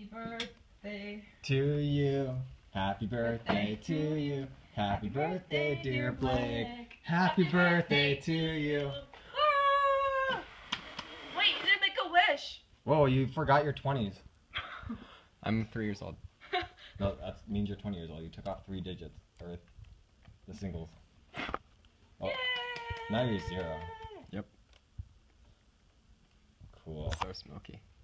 birthday to you. Happy birthday to you. Happy birthday, dear Blake. Happy birthday to you. Ah! Wait, you didn't make a wish. Whoa, you forgot your 20s. I'm 3 years old. No, that means you're 20 years old. You took off 3 digits, or the singles. Oh, Yay! now you're 0. Yep. Cool. So smoky.